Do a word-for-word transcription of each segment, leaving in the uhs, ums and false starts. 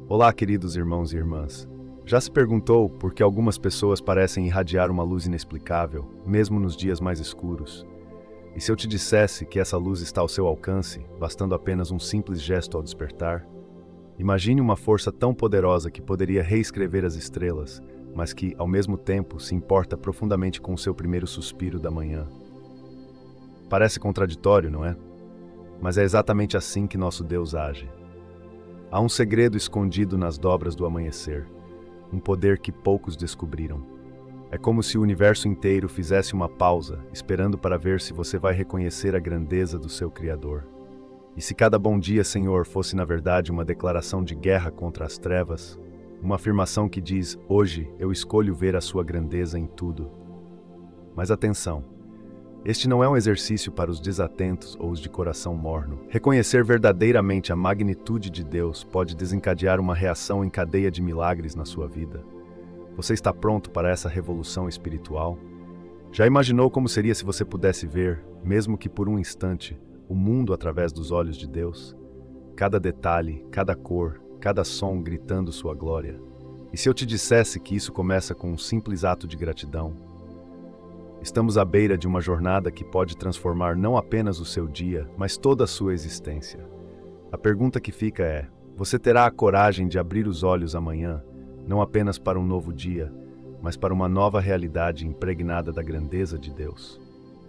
Olá, queridos irmãos e irmãs. Já se perguntou por que algumas pessoas parecem irradiar uma luz inexplicável, mesmo nos dias mais escuros? E se eu te dissesse que essa luz está ao seu alcance, bastando apenas um simples gesto ao despertar? Imagine uma força tão poderosa que poderia reescrever as estrelas, mas que, ao mesmo tempo, se importa profundamente com o seu primeiro suspiro da manhã. Parece contraditório, não é? Mas é exatamente assim que nosso Deus age. Há um segredo escondido nas dobras do amanhecer, um poder que poucos descobriram. É como se o universo inteiro fizesse uma pausa, esperando para ver se você vai reconhecer a grandeza do seu Criador. E se cada bom dia, Senhor, fosse na verdade uma declaração de guerra contra as trevas, uma afirmação que diz, hoje eu escolho ver a sua grandeza em tudo. Mas atenção! Este não é um exercício para os desatentos ou os de coração morno. Reconhecer verdadeiramente a magnitude de Deus pode desencadear uma reação em cadeia de milagres na sua vida. Você está pronto para essa revolução espiritual? Já imaginou como seria se você pudesse ver, mesmo que por um instante, o mundo através dos olhos de Deus? Cada detalhe, cada cor, cada som gritando sua glória. E se eu te dissesse que isso começa com um simples ato de gratidão? Estamos à beira de uma jornada que pode transformar não apenas o seu dia, mas toda a sua existência. A pergunta que fica é, você terá a coragem de abrir os olhos amanhã, não apenas para um novo dia, mas para uma nova realidade impregnada da grandeza de Deus?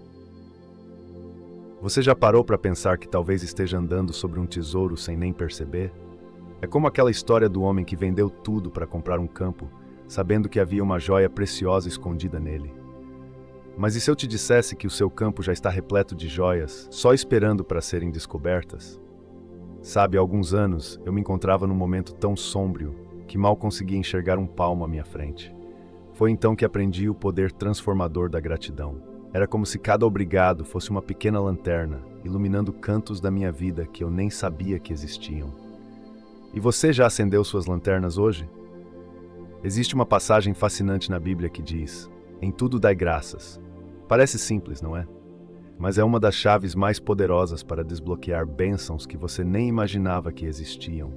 Você já parou para pensar que talvez esteja andando sobre um tesouro sem nem perceber? É como aquela história do homem que vendeu tudo para comprar um campo, sabendo que havia uma joia preciosa escondida nele. Mas e se eu te dissesse que o seu campo já está repleto de joias, só esperando para serem descobertas? Sabe, há alguns anos eu me encontrava num momento tão sombrio que mal conseguia enxergar um palmo à minha frente. Foi então que aprendi o poder transformador da gratidão. Era como se cada obrigado fosse uma pequena lanterna, iluminando cantos da minha vida que eu nem sabia que existiam. E você já acendeu suas lanternas hoje? Existe uma passagem fascinante na Bíblia que diz, em tudo dai graças. Parece simples, não é? Mas é uma das chaves mais poderosas para desbloquear bênçãos que você nem imaginava que existiam.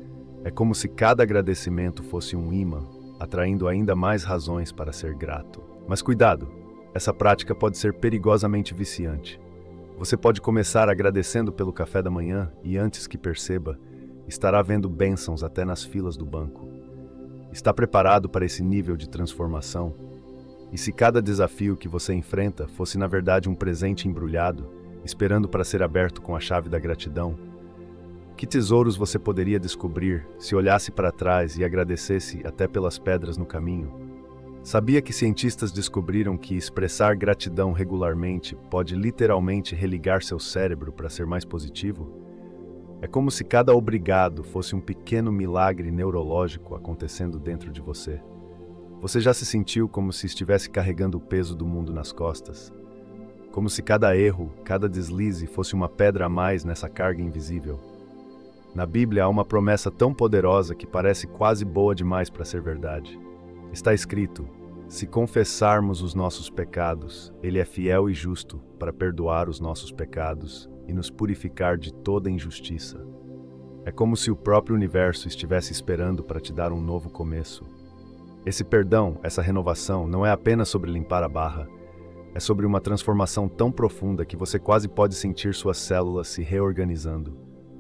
É como se cada agradecimento fosse um imã, atraindo ainda mais razões para ser grato. Mas cuidado, essa prática pode ser perigosamente viciante. Você pode começar agradecendo pelo café da manhã e antes que perceba, estará vendo bênçãos até nas filas do banco. Está preparado para esse nível de transformação? E se cada desafio que você enfrenta fosse na verdade um presente embrulhado, esperando para ser aberto com a chave da gratidão? Que tesouros você poderia descobrir se olhasse para trás e agradecesse até pelas pedras no caminho? Sabia que cientistas descobriram que expressar gratidão regularmente pode literalmente religar seu cérebro para ser mais positivo? É como se cada obrigado fosse um pequeno milagre neurológico acontecendo dentro de você. Você já se sentiu como se estivesse carregando o peso do mundo nas costas? Como se cada erro, cada deslize fosse uma pedra a mais nessa carga invisível? Na Bíblia há uma promessa tão poderosa que parece quase boa demais para ser verdade. Está escrito, se confessarmos os nossos pecados, Ele é fiel e justo para perdoar os nossos pecados e nos purificar de toda injustiça. É como se o próprio universo estivesse esperando para te dar um novo começo. Esse perdão, essa renovação, não é apenas sobre limpar a barra, é sobre uma transformação tão profunda que você quase pode sentir suas células se reorganizando.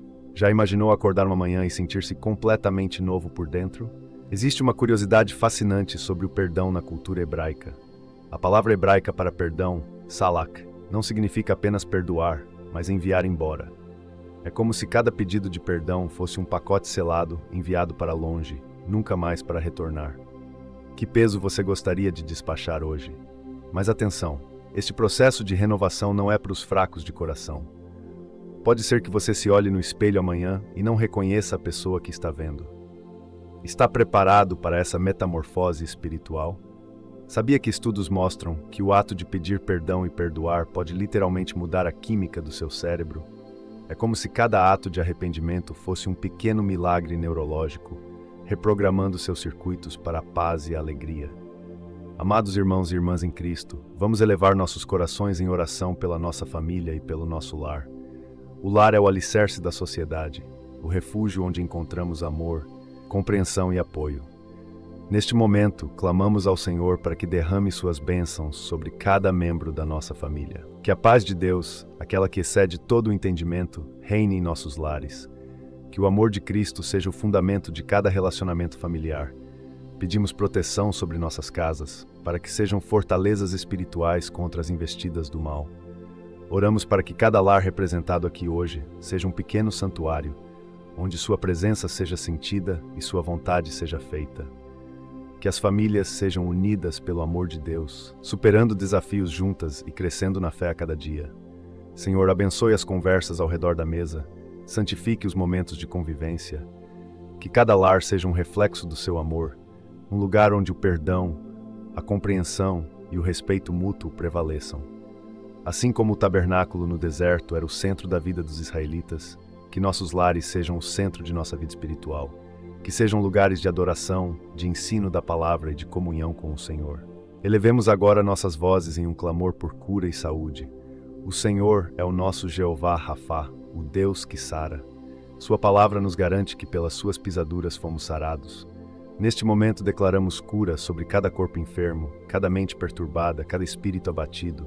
Já imaginou acordar uma manhã e sentir-se completamente novo por dentro? Existe uma curiosidade fascinante sobre o perdão na cultura hebraica. A palavra hebraica para perdão, salak, não significa apenas perdoar, mas enviar embora. É como se cada pedido de perdão fosse um pacote selado enviado para longe, nunca mais para retornar. Que peso você gostaria de despachar hoje? Mas atenção, este processo de renovação não é para os fracos de coração. Pode ser que você se olhe no espelho amanhã e não reconheça a pessoa que está vendo. Está preparado para essa metamorfose espiritual? Sabia que estudos mostram que o ato de pedir perdão e perdoar pode literalmente mudar a química do seu cérebro? É como se cada ato de arrependimento fosse um pequeno milagre neurológico, reprogramando seus circuitos para a paz e a alegria. Amados irmãos e irmãs em Cristo, vamos elevar nossos corações em oração pela nossa família e pelo nosso lar. O lar é o alicerce da sociedade, o refúgio onde encontramos amor, compreensão e apoio. Neste momento, clamamos ao Senhor para que derrame suas bênçãos sobre cada membro da nossa família. Que a paz de Deus, aquela que excede todo o entendimento, reine em nossos lares. Que o amor de Cristo seja o fundamento de cada relacionamento familiar. Pedimos proteção sobre nossas casas, para que sejam fortalezas espirituais contra as investidas do mal. Oramos para que cada lar representado aqui hoje seja um pequeno santuário, onde sua presença seja sentida e sua vontade seja feita. Que as famílias sejam unidas pelo amor de Deus, superando desafios juntas e crescendo na fé a cada dia. Senhor, abençoe as conversas ao redor da mesa, santifique os momentos de convivência. Que cada lar seja um reflexo do seu amor, um lugar onde o perdão, a compreensão e o respeito mútuo prevaleçam. Assim como o tabernáculo no deserto era o centro da vida dos israelitas, que nossos lares sejam o centro de nossa vida espiritual. Que sejam lugares de adoração, de ensino da palavra e de comunhão com o Senhor. Elevemos agora nossas vozes em um clamor por cura e saúde. O Senhor é o nosso Jeová Rafá, o Deus que sara. Sua palavra nos garante que pelas suas pisaduras fomos sarados. Neste momento declaramos cura sobre cada corpo enfermo, cada mente perturbada, cada espírito abatido.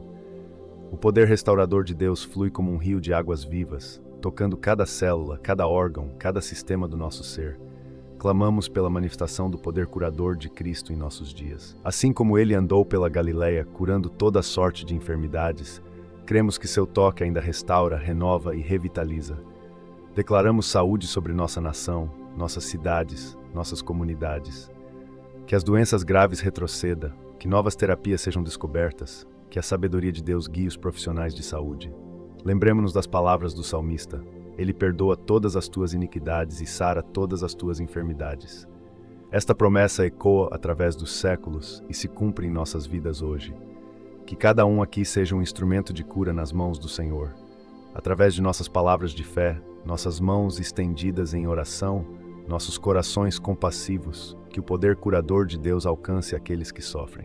O poder restaurador de Deus flui como um rio de águas vivas, tocando cada célula, cada órgão, cada sistema do nosso ser. Clamamos pela manifestação do poder curador de Cristo em nossos dias. Assim como ele andou pela Galileia, curando toda sorte de enfermidades, cremos que seu toque ainda restaura, renova e revitaliza. Declaramos saúde sobre nossa nação, nossas cidades, nossas comunidades. Que as doenças graves retrocedam, que novas terapias sejam descobertas, que a sabedoria de Deus guie os profissionais de saúde. Lembremos-nos das palavras do salmista. Ele perdoa todas as tuas iniquidades e sara todas as tuas enfermidades. Esta promessa ecoa através dos séculos e se cumpre em nossas vidas hoje. Que cada um aqui seja um instrumento de cura nas mãos do Senhor. Através de nossas palavras de fé, nossas mãos estendidas em oração, nossos corações compassivos, que o poder curador de Deus alcance aqueles que sofrem.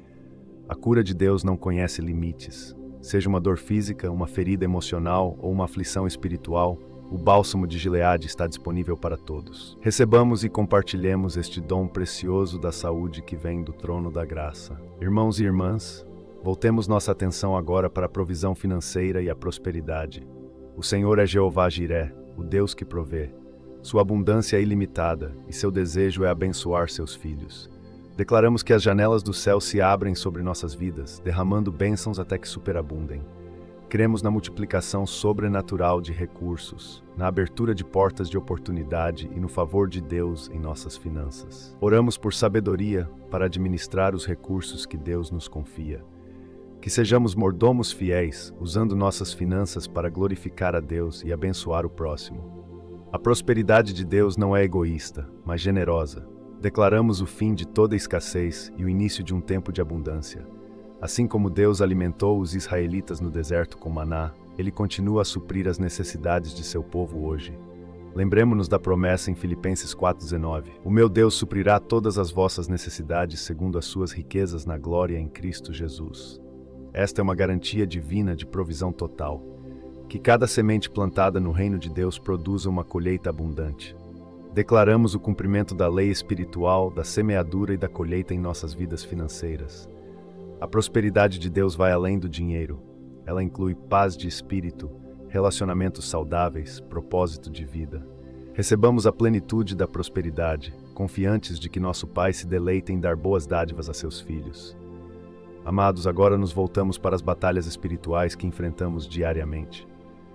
A cura de Deus não conhece limites. Seja uma dor física, uma ferida emocional ou uma aflição espiritual, o bálsamo de Gileade está disponível para todos. Recebamos e compartilhemos este dom precioso da saúde que vem do trono da graça. Irmãos e irmãs, voltemos nossa atenção agora para a provisão financeira e a prosperidade. O Senhor é Jeová Jiré, o Deus que provê. Sua abundância é ilimitada e seu desejo é abençoar seus filhos. Declaramos que as janelas do céu se abrem sobre nossas vidas, derramando bênçãos até que superabundem. Cremos na multiplicação sobrenatural de recursos, na abertura de portas de oportunidade e no favor de Deus em nossas finanças. Oramos por sabedoria para administrar os recursos que Deus nos confia. Que sejamos mordomos fiéis, usando nossas finanças para glorificar a Deus e abençoar o próximo. A prosperidade de Deus não é egoísta, mas generosa. Declaramos o fim de toda escassez e o início de um tempo de abundância. Assim como Deus alimentou os israelitas no deserto com maná, Ele continua a suprir as necessidades de seu povo hoje. Lembremos-nos da promessa em Filipenses quatro, dezenove. O meu Deus suprirá todas as vossas necessidades segundo as suas riquezas na glória em Cristo Jesus. Esta é uma garantia divina de provisão total. Que cada semente plantada no reino de Deus produza uma colheita abundante. Declaramos o cumprimento da lei espiritual, da semeadura e da colheita em nossas vidas financeiras. A prosperidade de Deus vai além do dinheiro. Ela inclui paz de espírito, relacionamentos saudáveis, propósito de vida. Recebamos a plenitude da prosperidade, confiantes de que nosso Pai se deleita em dar boas dádivas a seus filhos. Amados, agora nos voltamos para as batalhas espirituais que enfrentamos diariamente.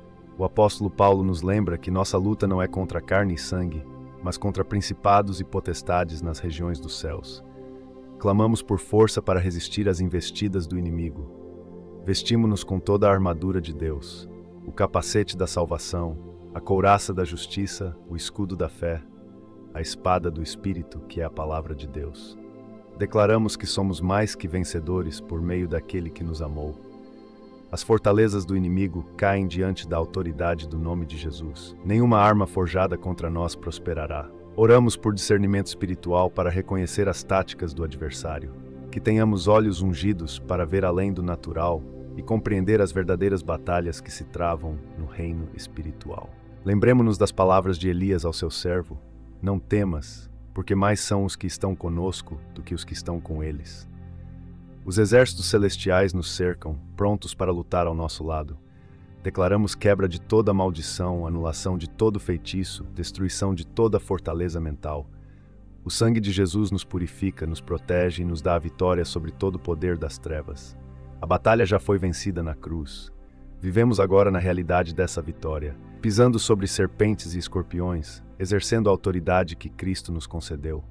O apóstolo Paulo nos lembra que nossa luta não é contra carne e sangue, mas contra principados e potestades nas regiões dos céus. Clamamos por força para resistir às investidas do inimigo. Vestimos-nos com toda a armadura de Deus, o capacete da salvação, a couraça da justiça, o escudo da fé, a espada do Espírito, que é a palavra de Deus. Declaramos que somos mais que vencedores por meio daquele que nos amou. As fortalezas do inimigo caem diante da autoridade do nome de Jesus. Nenhuma arma forjada contra nós prosperará. Oramos por discernimento espiritual para reconhecer as táticas do adversário. Que tenhamos olhos ungidos para ver além do natural e compreender as verdadeiras batalhas que se travam no reino espiritual. Lembremos-nos das palavras de Elias ao seu servo: não temas, porque mais são os que estão conosco do que os que estão com eles. Os exércitos celestiais nos cercam, prontos para lutar ao nosso lado. Declaramos quebra de toda maldição, anulação de todo feitiço, destruição de toda fortaleza mental. O sangue de Jesus nos purifica, nos protege e nos dá a vitória sobre todo o poder das trevas. A batalha já foi vencida na cruz. Vivemos agora na realidade dessa vitória, pisando sobre serpentes e escorpiões, exercendo a autoridade que Cristo nos concedeu.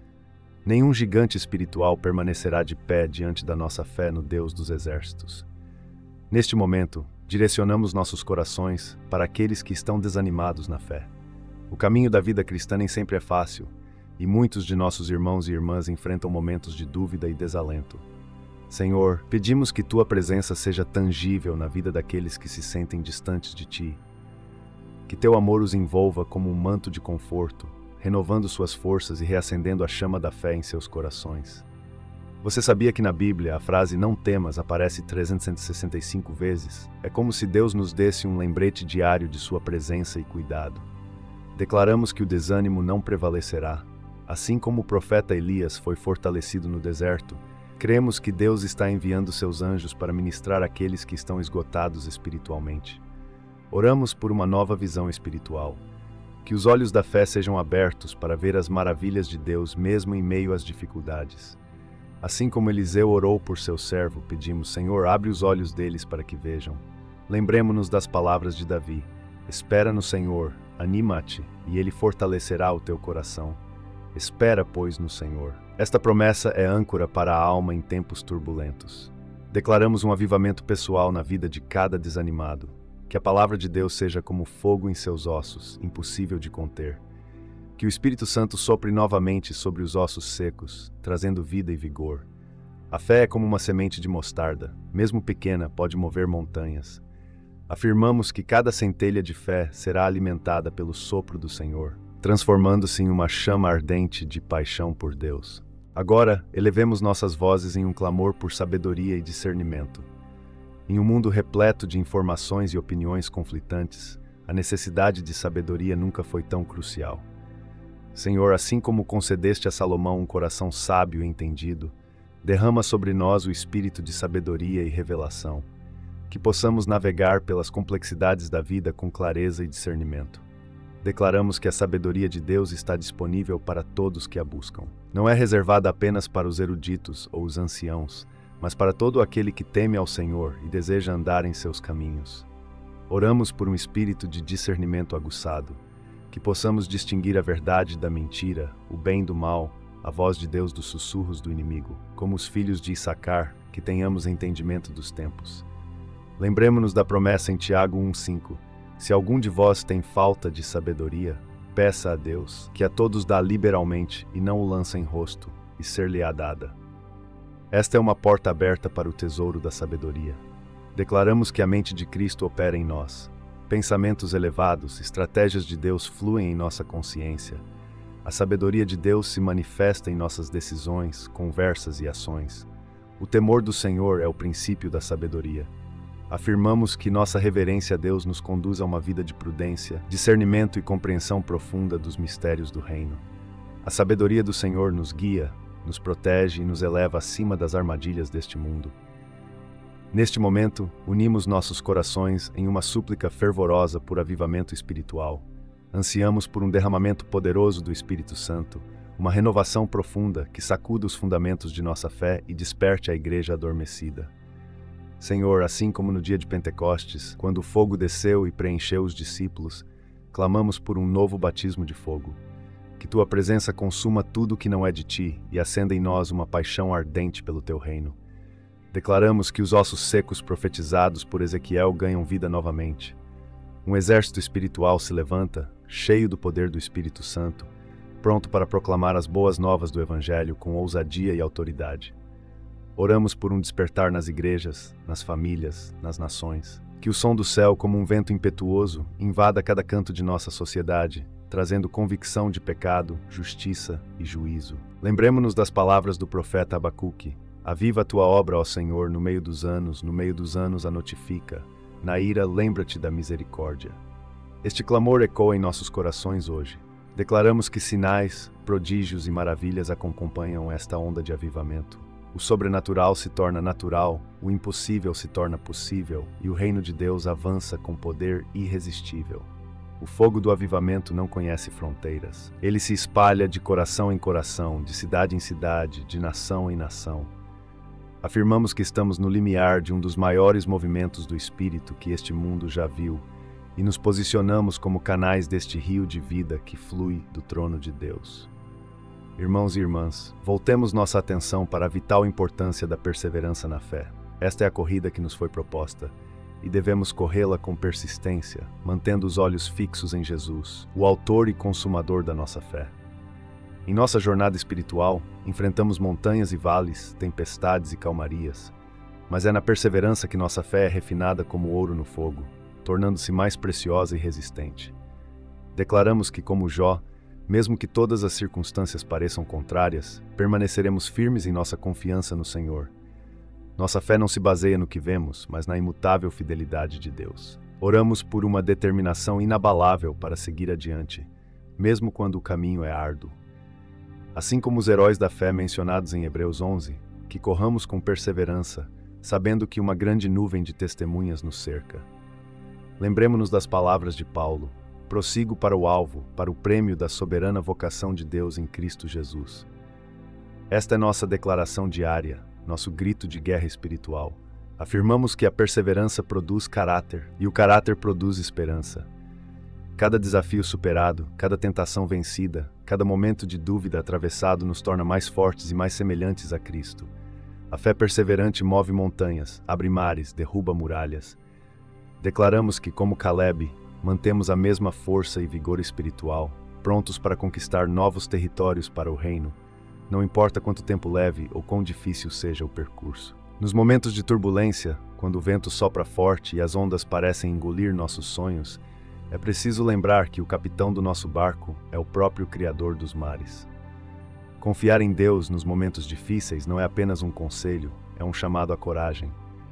Nenhum gigante espiritual permanecerá de pé diante da nossa fé no Deus dos exércitos. Neste momento, direcionamos nossos corações para aqueles que estão desanimados na fé. O caminho da vida cristã nem sempre é fácil, e muitos de nossos irmãos e irmãs enfrentam momentos de dúvida e desalento. Senhor, pedimos que Tua presença seja tangível na vida daqueles que se sentem distantes de Ti. Que Teu amor os envolva como um manto de conforto, renovando suas forças e reacendendo a chama da fé em seus corações. Você sabia que na Bíblia a frase "não temas" aparece trezentas e sessenta e cinco vezes? É como se Deus nos desse um lembrete diário de Sua presença e cuidado. Declaramos que o desânimo não prevalecerá. Assim como o profeta Elias foi fortalecido no deserto, cremos que Deus está enviando seus anjos para ministrar àqueles que estão esgotados espiritualmente. Oramos por uma nova visão espiritual. Que os olhos da fé sejam abertos para ver as maravilhas de Deus mesmo em meio às dificuldades. Assim como Eliseu orou por seu servo, pedimos: Senhor, abre os olhos deles para que vejam. Lembremo-nos das palavras de Davi: espera no Senhor, anima-te, e Ele fortalecerá o teu coração. Espera, pois, no Senhor. Esta promessa é âncora para a alma em tempos turbulentos. Declaramos um avivamento pessoal na vida de cada desanimado. Que a palavra de Deus seja como fogo em seus ossos, impossível de conter. Que o Espírito Santo sopre novamente sobre os ossos secos, trazendo vida e vigor. A fé é como uma semente de mostarda, mesmo pequena, pode mover montanhas. Afirmamos que cada centelha de fé será alimentada pelo sopro do Senhor, transformando-se em uma chama ardente de paixão por Deus. Agora, elevemos nossas vozes em um clamor por sabedoria e discernimento. Em um mundo repleto de informações e opiniões conflitantes, a necessidade de sabedoria nunca foi tão crucial. Senhor, assim como concedeste a Salomão um coração sábio e entendido, derrama sobre nós o espírito de sabedoria e revelação, que possamos navegar pelas complexidades da vida com clareza e discernimento. Declaramos que a sabedoria de Deus está disponível para todos que a buscam. Não é reservada apenas para os eruditos ou os anciãos, mas para todo aquele que teme ao Senhor e deseja andar em seus caminhos. Oramos por um espírito de discernimento aguçado, que possamos distinguir a verdade da mentira, o bem do mal, a voz de Deus dos sussurros do inimigo, como os filhos de Issacar, que tenhamos entendimento dos tempos. Lembremo-nos da promessa em Tiago um cinco. Se algum de vós tem falta de sabedoria, peça a Deus, que a todos dá liberalmente e não o lança em rosto, e ser-lhe-á dada. Esta é uma porta aberta para o tesouro da sabedoria. Declaramos que a mente de Cristo opera em nós. Pensamentos elevados, estratégias de Deus fluem em nossa consciência. A sabedoria de Deus se manifesta em nossas decisões, conversas e ações. O temor do Senhor é o princípio da sabedoria. Afirmamos que nossa reverência a Deus nos conduz a uma vida de prudência, discernimento e compreensão profunda dos mistérios do reino. A sabedoria do Senhor nos guia, nos protege e nos eleva acima das armadilhas deste mundo. Neste momento, unimos nossos corações em uma súplica fervorosa por avivamento espiritual. Ansiamos por um derramamento poderoso do Espírito Santo, uma renovação profunda que sacuda os fundamentos de nossa fé e desperte a igreja adormecida. Senhor, assim como no dia de Pentecostes, quando o fogo desceu e preencheu os discípulos, clamamos por um novo batismo de fogo. Que Tua presença consuma tudo que não é de Ti e acenda em nós uma paixão ardente pelo Teu reino. Declaramos que os ossos secos profetizados por Ezequiel ganham vida novamente. Um exército espiritual se levanta, cheio do poder do Espírito Santo, pronto para proclamar as boas novas do Evangelho com ousadia e autoridade. Oramos por um despertar nas igrejas, nas famílias, nas nações. Que o som do céu, como um vento impetuoso, invada cada canto de nossa sociedade, trazendo convicção de pecado, justiça e juízo. Lembremo-nos das palavras do profeta Abacuque. Aviva a tua obra, ó Senhor, no meio dos anos, no meio dos anos a notifica. Na ira, lembra-te da misericórdia. Este clamor ecoa em nossos corações hoje. Declaramos que sinais, prodígios e maravilhas acompanham esta onda de avivamento. O sobrenatural se torna natural, o impossível se torna possível e o reino de Deus avança com poder irresistível. O fogo do avivamento não conhece fronteiras. Ele se espalha de coração em coração, de cidade em cidade, de nação em nação. Afirmamos que estamos no limiar de um dos maiores movimentos do Espírito que este mundo já viu e nos posicionamos como canais deste rio de vida que flui do trono de Deus. Irmãos e irmãs, voltemos nossa atenção para a vital importância da perseverança na fé. Esta é a corrida que nos foi proposta, e devemos corrê-la com persistência, mantendo os olhos fixos em Jesus, o autor e consumador da nossa fé. Em nossa jornada espiritual, enfrentamos montanhas e vales, tempestades e calmarias, mas é na perseverança que nossa fé é refinada como ouro no fogo, tornando-se mais preciosa e resistente. Declaramos que, como Jó, mesmo que todas as circunstâncias pareçam contrárias, permaneceremos firmes em nossa confiança no Senhor. Nossa fé não se baseia no que vemos, mas na imutável fidelidade de Deus. Oramos por uma determinação inabalável para seguir adiante, mesmo quando o caminho é árduo. Assim como os heróis da fé mencionados em Hebreus onze, que corramos com perseverança, sabendo que uma grande nuvem de testemunhas nos cerca. Lembremo-nos das palavras de Paulo: prossigo para o alvo, para o prêmio da soberana vocação de Deus em Cristo Jesus. Esta é nossa declaração diária, nosso grito de guerra espiritual. Afirmamos que a perseverança produz caráter, e o caráter produz esperança. Cada desafio superado, cada tentação vencida, cada momento de dúvida atravessado nos torna mais fortes e mais semelhantes a Cristo. A fé perseverante move montanhas, abre mares, derruba muralhas. Declaramos que, como Caleb, mantemos a mesma força e vigor espiritual, prontos para conquistar novos territórios para o reino, não importa quanto tempo leve ou quão difícil seja o percurso. Nos momentos de turbulência, quando o vento sopra forte e as ondas parecem engolir nossos sonhos, é preciso lembrar que o capitão do nosso barco é o próprio Criador dos mares. Confiar em Deus nos momentos difíceis não é apenas um conselho, é um chamado à coragem.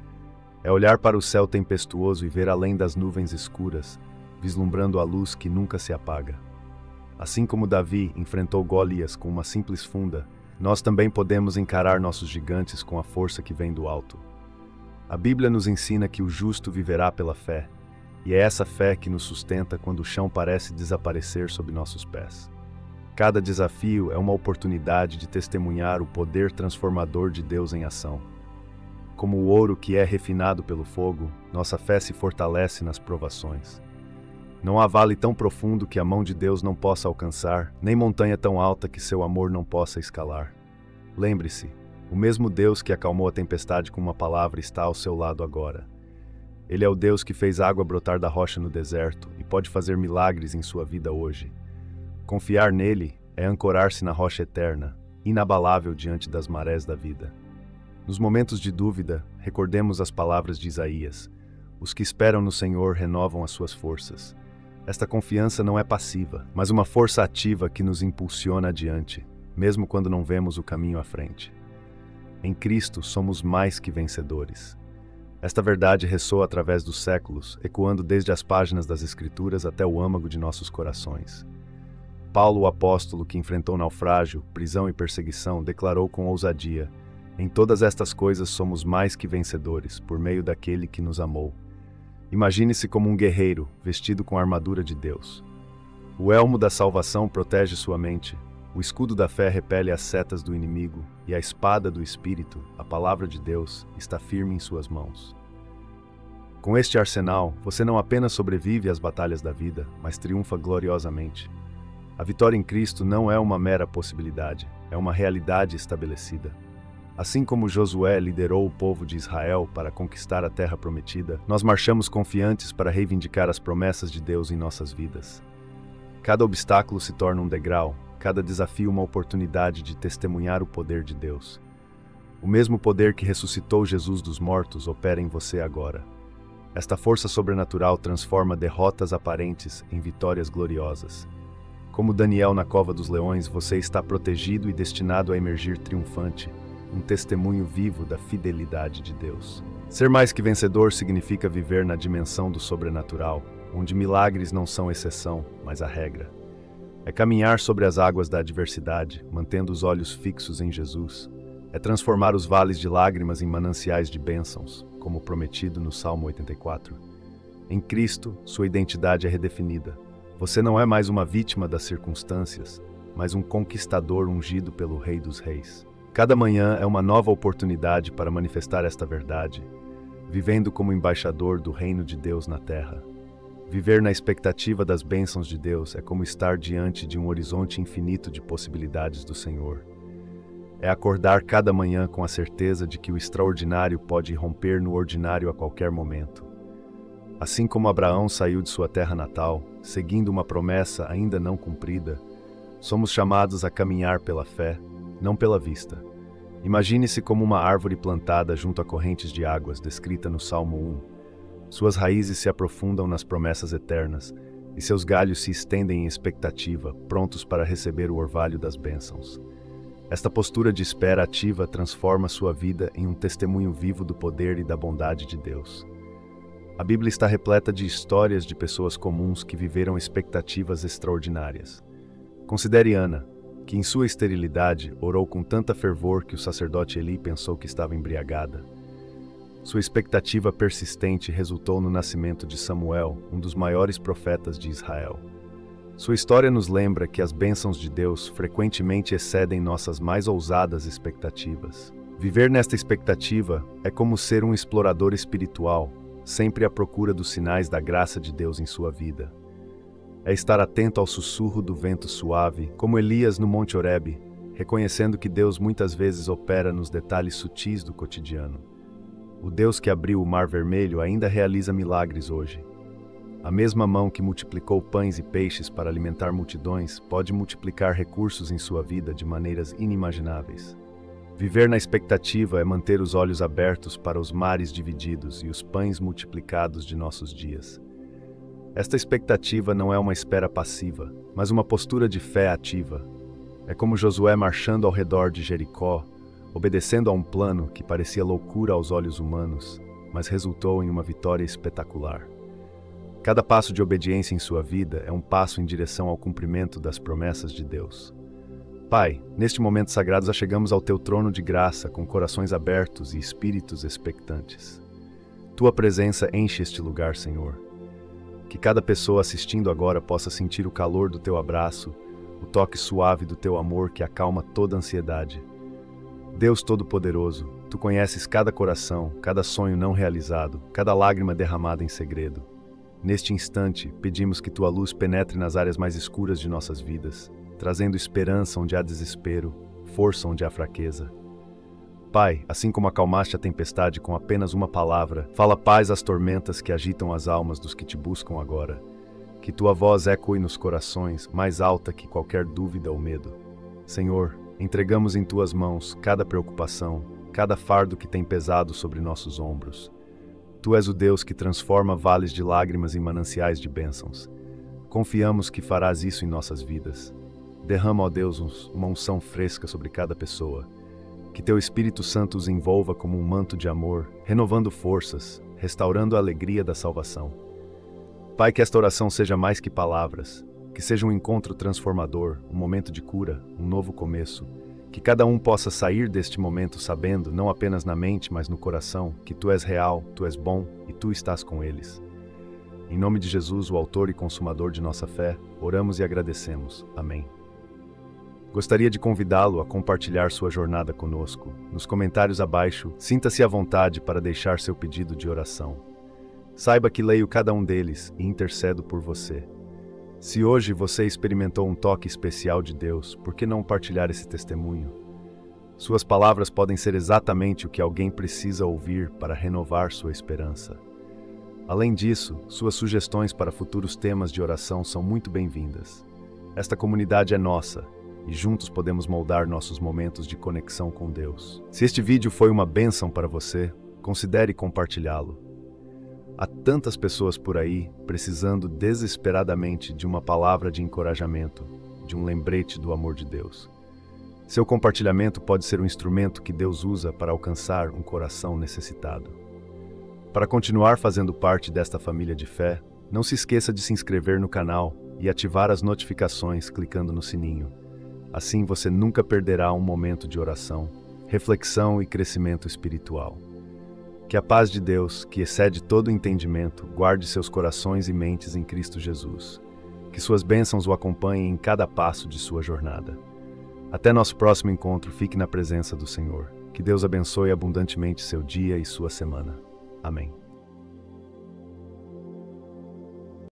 É olhar para o céu tempestuoso e ver além das nuvens escuras, vislumbrando a luz que nunca se apaga. Assim como Davi enfrentou Golias com uma simples funda, nós também podemos encarar nossos gigantes com a força que vem do alto. A Bíblia nos ensina que o justo viverá pela fé, e é essa fé que nos sustenta quando o chão parece desaparecer sob nossos pés. Cada desafio é uma oportunidade de testemunhar o poder transformador de Deus em ação. Como o ouro que é refinado pelo fogo, nossa fé se fortalece nas provações. Não há vale tão profundo que a mão de Deus não possa alcançar, nem montanha tão alta que seu amor não possa escalar. Lembre-se, o mesmo Deus que acalmou a tempestade com uma palavra está ao seu lado agora. Ele é o Deus que fez água brotar da rocha no deserto e pode fazer milagres em sua vida hoje. Confiar nele é ancorar-se na rocha eterna, inabalável diante das marés da vida. Nos momentos de dúvida, recordemos as palavras de Isaías: os que esperam no Senhor renovam as suas forças. Esta confiança não é passiva, mas uma força ativa que nos impulsiona adiante, mesmo quando não vemos o caminho à frente. Em Cristo somos mais que vencedores. Esta verdade ressoa através dos séculos, ecoando desde as páginas das Escrituras até o âmago de nossos corações. Paulo, o apóstolo que enfrentou naufrágio, prisão e perseguição, declarou com ousadia: em todas estas coisas somos mais que vencedores, por meio daquele que nos amou. Imagine-se como um guerreiro, vestido com a armadura de Deus. O elmo da salvação protege sua mente, o escudo da fé repele as setas do inimigo, e a espada do Espírito, a palavra de Deus, está firme em suas mãos. Com este arsenal, você não apenas sobrevive às batalhas da vida, mas triunfa gloriosamente. A vitória em Cristo não é uma mera possibilidade, é uma realidade estabelecida. Assim como Josué liderou o povo de Israel para conquistar a terra prometida, nós marchamos confiantes para reivindicar as promessas de Deus em nossas vidas. Cada obstáculo se torna um degrau, cada desafio uma oportunidade de testemunhar o poder de Deus. O mesmo poder que ressuscitou Jesus dos mortos opera em você agora. Esta força sobrenatural transforma derrotas aparentes em vitórias gloriosas. Como Daniel na cova dos leões, você está protegido e destinado a emergir triunfante, um testemunho vivo da fidelidade de Deus. Ser mais que vencedor significa viver na dimensão do sobrenatural, onde milagres não são exceção, mas a regra. É caminhar sobre as águas da adversidade, mantendo os olhos fixos em Jesus. É transformar os vales de lágrimas em mananciais de bênçãos, como prometido no Salmo oitenta e quatro. Em Cristo, sua identidade é redefinida. Você não é mais uma vítima das circunstâncias, mas um conquistador ungido pelo Rei dos Reis. Cada manhã é uma nova oportunidade para manifestar esta verdade, vivendo como embaixador do reino de Deus na terra. Viver na expectativa das bênçãos de Deus é como estar diante de um horizonte infinito de possibilidades do Senhor. É acordar cada manhã com a certeza de que o extraordinário pode romper no ordinário a qualquer momento. Assim como Abraão saiu de sua terra natal, seguindo uma promessa ainda não cumprida, somos chamados a caminhar pela fé, não pela vista. Imagine-se como uma árvore plantada junto a correntes de águas, descrita no Salmo um. Suas raízes se aprofundam nas promessas eternas, e seus galhos se estendem em expectativa, prontos para receber o orvalho das bênçãos. Esta postura de espera ativa transforma sua vida em um testemunho vivo do poder e da bondade de Deus. A Bíblia está repleta de histórias de pessoas comuns que viveram expectativas extraordinárias. Considere Ana, que em sua esterilidade orou com tanta fervor que o sacerdote Eli pensou que estava embriagada. Sua expectativa persistente resultou no nascimento de Samuel, um dos maiores profetas de Israel. Sua história nos lembra que as bênçãos de Deus frequentemente excedem nossas mais ousadas expectativas. Viver nesta expectativa é como ser um explorador espiritual, sempre à procura dos sinais da graça de Deus em sua vida. É estar atento ao sussurro do vento suave, como Elias no Monte Horebe, reconhecendo que Deus muitas vezes opera nos detalhes sutis do cotidiano. O Deus que abriu o Mar Vermelho ainda realiza milagres hoje. A mesma mão que multiplicou pães e peixes para alimentar multidões pode multiplicar recursos em sua vida de maneiras inimagináveis. Viver na expectativa é manter os olhos abertos para os mares divididos e os pães multiplicados de nossos dias. Esta expectativa não é uma espera passiva, mas uma postura de fé ativa. É como Josué marchando ao redor de Jericó, obedecendo a um plano que parecia loucura aos olhos humanos, mas resultou em uma vitória espetacular. Cada passo de obediência em sua vida é um passo em direção ao cumprimento das promessas de Deus. Pai, neste momento sagrado chegamos ao Teu trono de graça com corações abertos e espíritos expectantes. Tua presença enche este lugar, Senhor. Que cada pessoa assistindo agora possa sentir o calor do Teu abraço, o toque suave do Teu amor que acalma toda ansiedade. Deus Todo-Poderoso, Tu conheces cada coração, cada sonho não realizado, cada lágrima derramada em segredo. Neste instante, pedimos que Tua luz penetre nas áreas mais escuras de nossas vidas, trazendo esperança onde há desespero, força onde há fraqueza. Pai, assim como acalmaste a tempestade com apenas uma palavra, fala paz às tormentas que agitam as almas dos que Te buscam agora. Que Tua voz ecoe nos corações, mais alta que qualquer dúvida ou medo. Senhor, entregamos em Tuas mãos cada preocupação, cada fardo que tem pesado sobre nossos ombros. Tu és o Deus que transforma vales de lágrimas em mananciais de bênçãos. Confiamos que farás isso em nossas vidas. Derrama, ó Deus, uma unção fresca sobre cada pessoa. Que Teu Espírito Santo os envolva como um manto de amor, renovando forças, restaurando a alegria da salvação. Pai, que esta oração seja mais que palavras, que seja um encontro transformador, um momento de cura, um novo começo. Que cada um possa sair deste momento sabendo, não apenas na mente, mas no coração, que Tu és real, Tu és bom e Tu estás com eles. Em nome de Jesus, o autor e consumador de nossa fé, oramos e agradecemos. Amém. Gostaria de convidá-lo a compartilhar sua jornada conosco. Nos comentários abaixo, sinta-se à vontade para deixar seu pedido de oração. Saiba que leio cada um deles e intercedo por você. Se hoje você experimentou um toque especial de Deus, por que não partilhar esse testemunho? Suas palavras podem ser exatamente o que alguém precisa ouvir para renovar sua esperança. Além disso, suas sugestões para futuros temas de oração são muito bem-vindas. Esta comunidade é nossa, e juntos podemos moldar nossos momentos de conexão com Deus. Se este vídeo foi uma bênção para você, considere compartilhá-lo. Há tantas pessoas por aí precisando desesperadamente de uma palavra de encorajamento, de um lembrete do amor de Deus. Seu compartilhamento pode ser um instrumento que Deus usa para alcançar um coração necessitado. Para continuar fazendo parte desta família de fé, não se esqueça de se inscrever no canal, e ativar as notificações clicando no sininho. Assim você nunca perderá um momento de oração, reflexão e crescimento espiritual. Que a paz de Deus, que excede todo entendimento, guarde seus corações e mentes em Cristo Jesus. Que suas bênçãos o acompanhem em cada passo de sua jornada. Até nosso próximo encontro, fique na presença do Senhor. Que Deus abençoe abundantemente seu dia e sua semana. Amém.